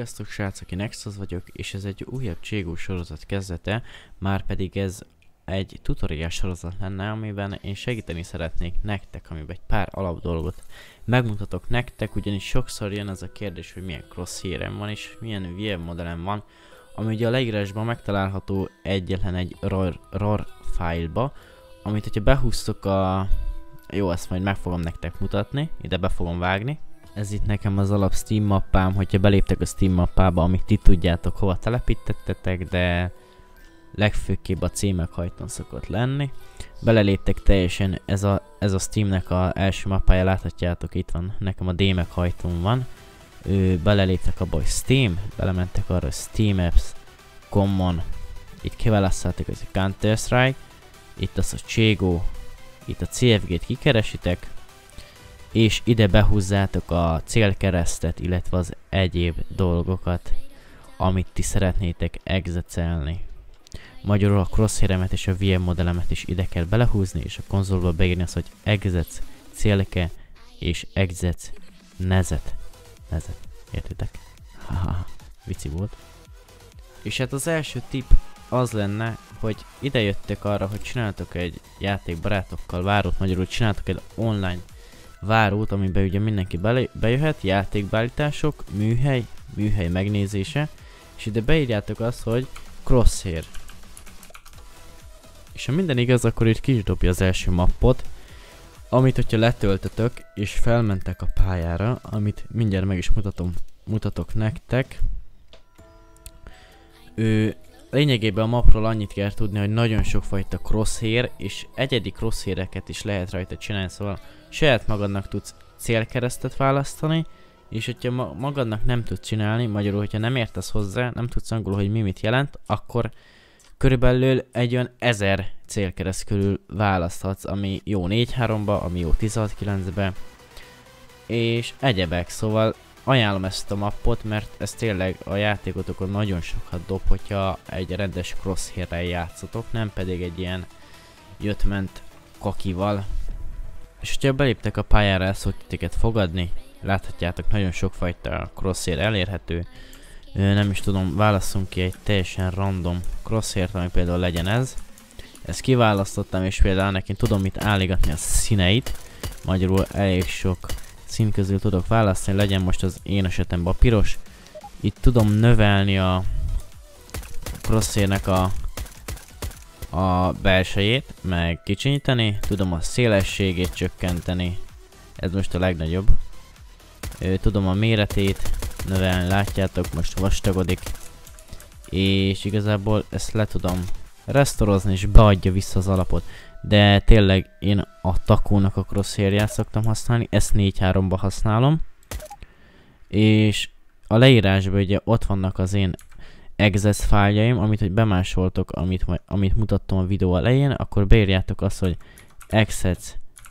Sziasztok srácok, én Nexus vagyok, és ez egy újabb CSGO sorozat kezdete, márpedig ez egy tutorial sorozat lenne, amiben én segíteni szeretnék nektek, amiben egy pár alapdolgot megmutatok nektek, ugyanis sokszor jön az a kérdés, hogy milyen crosshairem van és milyen VM modellem van, ami ugye a leírásban megtalálható egyetlen egy RAR fájlba, amit hogyha behúztok a... Jó, ezt majd meg fogom nektek mutatni, ide be fogom vágni. Ez itt nekem az alap Steam mappám, hogyha beléptek a Steam mappába, amit ti tudjátok hova telepítettetek, de legfőképp a címek hajton szokott lenni. Beleléptek teljesen, ez a Steamnek az első mappája, láthatjátok, itt van, nekem a D-meg hajtón van. Beleléptek abba, hogy Steam, belementek arra, hogy Steam Apps, Common, itt kiválasztották, hogy a Counter-Strike, itt az a CSGO, itt a CFG-t kikeresitek, és ide behúzzátok a célkeresztet, illetve az egyéb dolgokat, amit ti szeretnétek execelni. Magyarul a crosshairemet és a VM modellemet is ide kell belehúzni, és a konzolba beírni azt, hogy exec célke és exec nezet. Értitek? Haha, vicci volt. És hát az első tipp az lenne, hogy ide jöttek arra, hogy csináltok egy játék barátokkal várót, magyarul csináltok egy online várót, amiben ugye mindenki bejöhet, játékbeállítások, műhely megnézése, és ide beírjátok azt, hogy crosshair. És ha minden igaz, akkor itt ki is dobja az első mappot, amit hogyha letöltötök, és felmentek a pályára, amit mindjárt meg is mutatok nektek. Lényegében a mapról annyit kell tudni, hogy nagyon sokfajta crosshair, és egyedi crosshaireket is lehet rajta csinálni, szóval saját magadnak tudsz célkeresztet választani, és hogyha magadnak nem tudsz csinálni, magyarul, hogyha nem értesz hozzá, nem tudsz angolul, hogy mit jelent, akkor körülbelül egy olyan 1000 célkereszt körül választhatsz, ami jó 4-3-ba, ami jó 16-9-be, és egyebek, szóval ajánlom ezt a mappot, mert ez tényleg a játékotokon nagyon sokat dob, hogyha egy rendes crosshairrel játszotok, nem pedig egy ilyen jött-ment kakival. És hogyha beléptek a pályára, el szokott titeket fogadni, láthatjátok, nagyon sokfajta crosshair elérhető. Nem is tudom, válasszunk ki egy teljesen random crosshairt, ami például legyen ez. Ezt kiválasztottam, és például neki tudom itt álligatni a színeit, magyarul elég sok szín közül tudok választani, legyen most az én esetemben a piros. Itt tudom növelni a crosshairnek a belsejét, meg kicsinyíteni, tudom a szélességét csökkenteni, ez most a legnagyobb. Tudom a méretét növelni, látjátok, most vastagodik, és igazából ezt le tudom restorozni, és beadja vissza az alapot. De tényleg én a takónak a crosshairját szoktam használni, ezt 4-3-ba használom. És a leírásban ugye ott vannak az én exec fájljaim, amit hogy bemásoltok, amit mutattam a videó elején, akkor beírjátok azt, hogy exec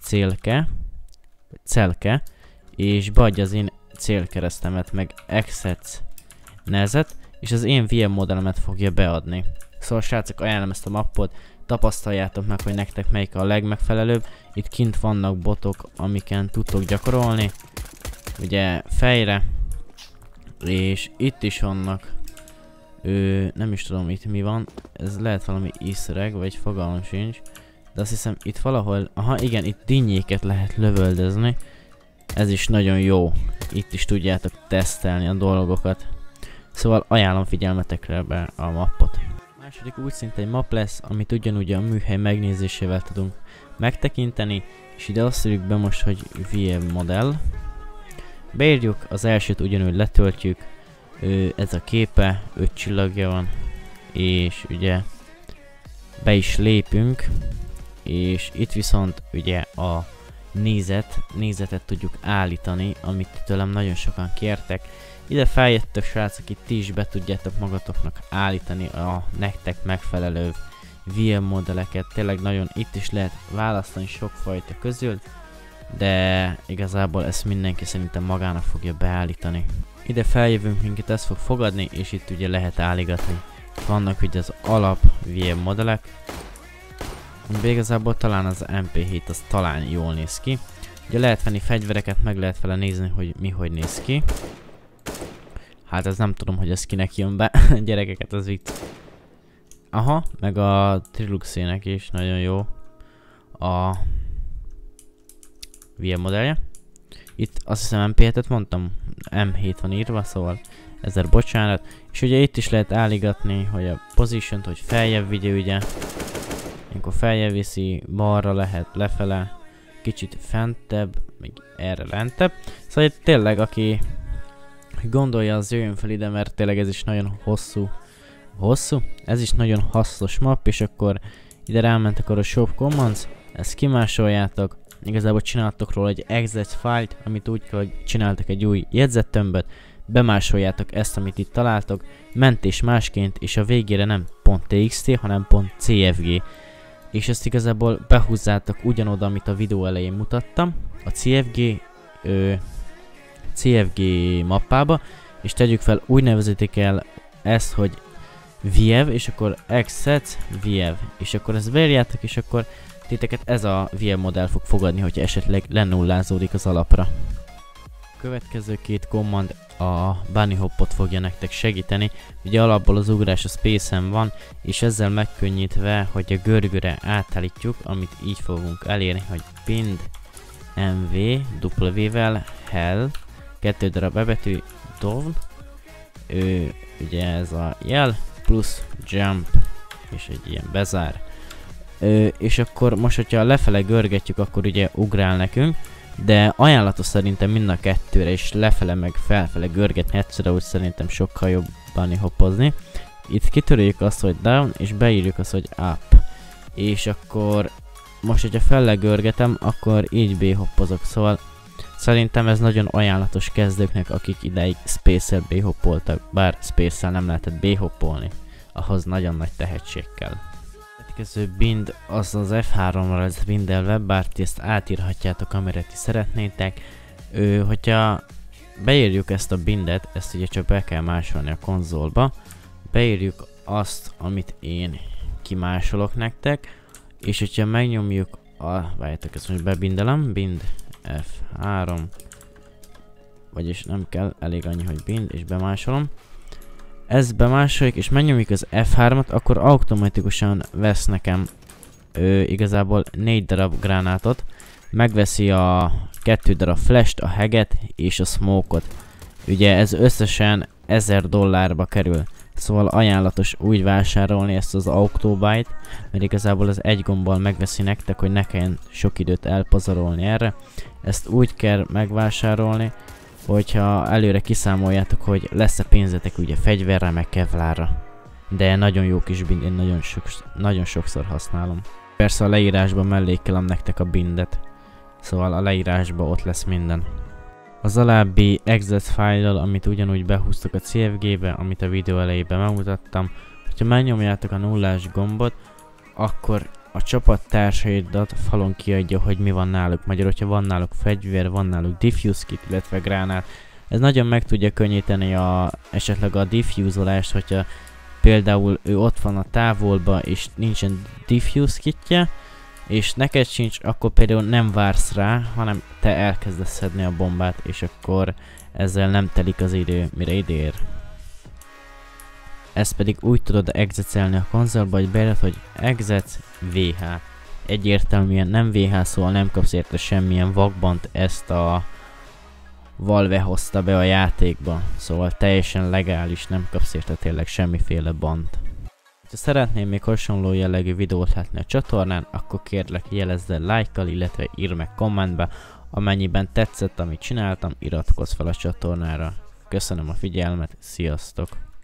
celke, és beadja az én célkeresztemet, meg exec nezet, és az én VM modellemet fogja beadni. Szóval srácok, ajánlom ezt a mappot, tapasztaljátok meg, hogy nektek melyik a legmegfelelőbb. Itt kint vannak botok, amiken tudtok gyakorolni, ugye fejre, és itt is vannak, nem is tudom itt mi van, ez lehet valami easter egg, vagy fogalmam sincs, de azt hiszem itt valahol, aha igen, itt dinnyéket lehet lövöldözni, ez is nagyon jó, itt is tudjátok tesztelni a dolgokat, szóval ajánlom figyelmetekre be a mappot. A második úgy szinte egy map lesz, amit ugyanúgy a műhely megnézésével tudunk megtekinteni, és ide azt írjuk be most, hogy VM modell. Beírjuk, az elsőt ugyanúgy letöltjük, ez a képe, 5 csillagja van, és ugye be is lépünk, és itt viszont ugye a nézetet tudjuk állítani, amit tőlem nagyon sokan kértek. Ide feljöttök srácok, itt ti is be tudjátok magatoknak állítani a nektek megfelelő VM modelleket, tényleg nagyon itt is lehet választani sokfajta közül, de igazából ezt mindenki szerintem magának fogja beállítani. Ide feljövünk, minket ezt fog fogadni, és itt ugye lehet állítani. Vannak ugye az alap VM modellek, amiben igazából talán az MP7 az talán jól néz ki. Ugye lehet venni fegyvereket, meg lehet vele nézni, hogy mi hogy néz ki. Hát ez nem tudom, hogy ez kinek jön be. Gyerekeket, az vicc. Aha, meg a Triluxének is nagyon jó a VIA modellje. Itt azt hiszem MP7-et mondtam, M7 van írva, szóval ezzel bocsánat. És ugye itt is lehet álligatni, hogy a position-t, hogy feljebb vigye ugye. Amikor feljebb viszi, balra lehet, lefele, kicsit fentebb, még erre lentebb. Szóval itt tényleg, aki gondolja, az jöjjön fel ide, mert tényleg ez is nagyon hosszú? Ez is nagyon hasznos map, és akkor ide rámentek arra a Shop Commands, ezt kimásoljátok, igazából csináltok róla egy exec fájlt, amit úgy kell, hogy csináltak egy új jegyzettömböt, bemásoljátok ezt, amit itt találtok, mentés másként, és a végére nem .txt, hanem .cfg. És ezt igazából behúzzátok ugyanoda, amit a videó elején mutattam, a CFG mappába, és tegyük fel, úgy nevezitek el ezt, hogy VIEV, és akkor exec VIEV, és akkor ezt beírjátok, és akkor titeket ez a VIEV modell fog fogadni, hogyha esetleg lenullázódik az alapra. A következő két command a bunny hoppot fogja nektek segíteni. Ugye alapból az ugrás a space-en van, és ezzel megkönnyítve, hogy a görgőre átállítjuk, amit így fogunk elérni, hogy bind mv w-vel hell 2 darab bebetű down, ugye ez a jel, plusz jump, és egy ilyen bezár. És akkor most, hogyha lefele görgetjük, akkor ugye ugrál nekünk, de ajánlatos szerintem mind a kettőre, és lefele meg felfele görgetni egyszerre, úgy szerintem sokkal jobban hoppozni. Itt kitörjük azt, hogy down, és beírjuk azt, hogy up. És akkor most, hogyha felle görgetem, akkor így b-hoppozok, szóval szerintem ez nagyon ajánlatos kezdőknek, akik ideig space-el b-hoppoltak, bár space-el nem lehetett b-hoppolni, ahhoz nagyon nagy tehetség kell. A következő bind az F3-ra lesz bindelve, bár ti ezt átírhatjátok, amire ti szeretnétek. Hogyha beírjuk ezt a bindet, ezt ugye csak be kell másolni a konzolba, beírjuk azt, amit én kimásolok nektek, és hogyha megnyomjuk várjátok, ezt most bebindelem, bind F3, vagyis nem kell, elég annyi, hogy bind, és bemásolom. Ezt bemásoljuk, és megnyomjuk az F3-at, akkor automatikusan vesz nekem igazából 4 darab gránátot, megveszi a 2 darab flash-t, a heget és a smoke-ot. Ugye ez összesen $1000 kerül. Szóval ajánlatos úgy vásárolni ezt az Octobyte, mert igazából az egy gombbal megveszi nektek, hogy ne kelljen sok időt elpazarolni erre. Ezt úgy kell megvásárolni, hogyha előre kiszámoljátok, hogy lesz-e pénzetek ugye fegyverre, meg kevlárra. De nagyon jó kis bind, én nagyon sokszor használom. Persze a leírásban mellékelem nektek a bindet, szóval a leírásban ott lesz minden. Az alábbi exec fájllal, amit ugyanúgy behúztok a CFG-be, amit a videó elejében megmutattam, hogyha megnyomjátok a nullás gombot, akkor a csapattársaidat falon kiadja, hogy mi van náluk. Magyarul, hogyha van náluk fegyver, van náluk diffuse kit, illetve gránát. Ez nagyon meg tudja könnyíteni esetleg a diffusolást, hogyha például ő ott van a távolba és nincsen diffuse kitje, és neked sincs, akkor például nem vársz rá, hanem te elkezdesz szedni a bombát, és akkor ezzel nem telik az idő, mire idér. Ezt pedig úgy tudod execelni a konzolba, hogy beírod, hogy exec VH. Egyértelműen nem VH, szóval nem kapsz érte semmilyen vakbant, ezt a Valve hozta be a játékba, szóval teljesen legális, nem kapsz érte tényleg semmiféle bant. Ha szeretném még hasonló jellegű videót látni a csatornán, akkor kérlek jelezd el like-kal, illetve írd meg kommentbe, amennyiben tetszett, amit csináltam, iratkozz fel a csatornára. Köszönöm a figyelmet, sziasztok!